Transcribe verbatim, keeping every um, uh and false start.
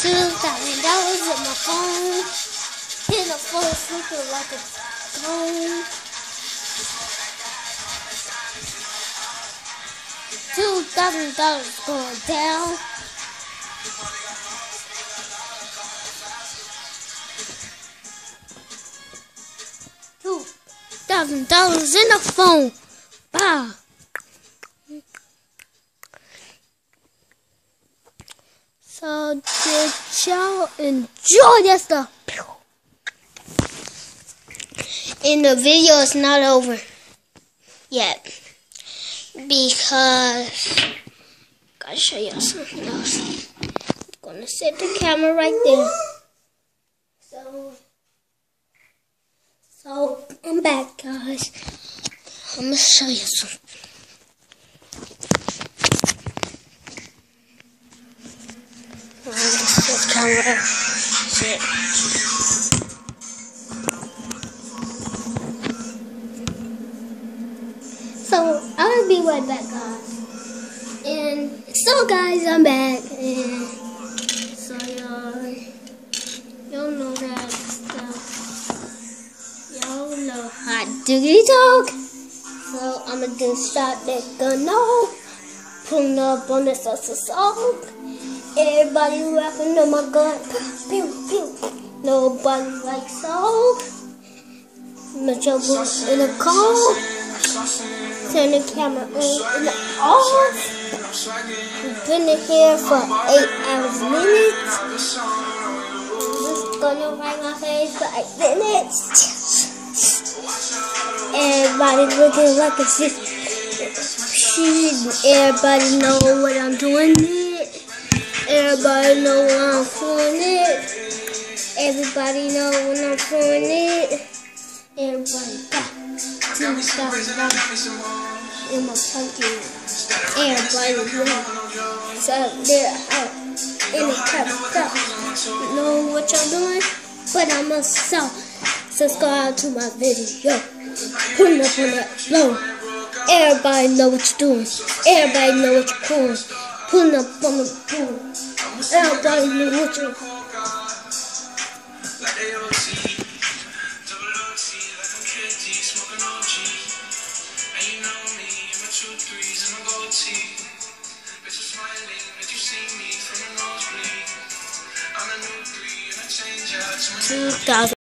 Two thousand dollars in my phone. Hitting a phone looking like a phone. Two thousand dollars going down. Two thousand dollars in the phone. Bah. So did y'all enjoy that stuff? And the video is not over yet because I gotta show y'all something else. I'm gonna set the camera right there. So, so I'm back, guys. I'm gonna show you something. Set camera. Shit. So I'll be right back, guys. And so, guys, I'm back. And so y'all, y'all know that stuff. Y'all know how to talk. So I'm gonna do shot that gun off. Pulling up on this song. Everybody rapping on my gun. Pew pew. Nobody likes so. Much of us in the car. Turn the camera on and off. We've been in here for eight hours minutes. Just gonna write my face for eight minutes. Everybody looking like a fish. Everybody know what I'm doing it. Everybody know when I'm doing it. Everybody know when I'm doing it. Everybody got two thousand dollars in my pocket. Everybody know. So they're out in the type of stuff. You know what y'all doing? But I'm a sell. Subscribe to my video. Put it up on that low. Everybody know what you're doing. Everybody know what you're doing. Put it up on the pool. Everybody know what you're doing. Two thousand.